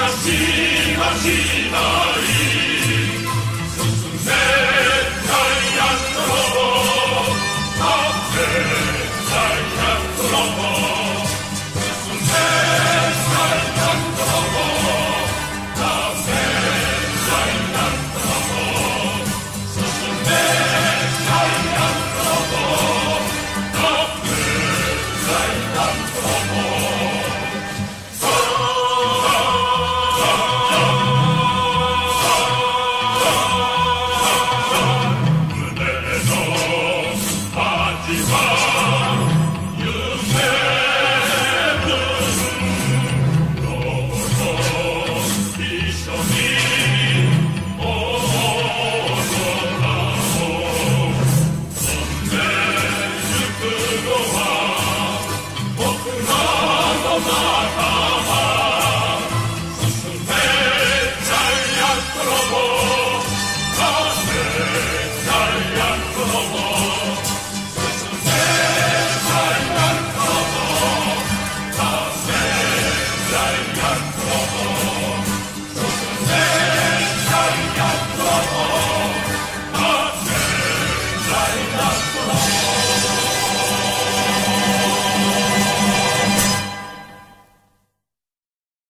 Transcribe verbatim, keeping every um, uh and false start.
しはしない進めジャイアントロボ立ってジャイアントロボ進めジャイアントロボ立ってジャイアントロボ進めジャイアントロボ立ってジャイアントロボジャイアントロボ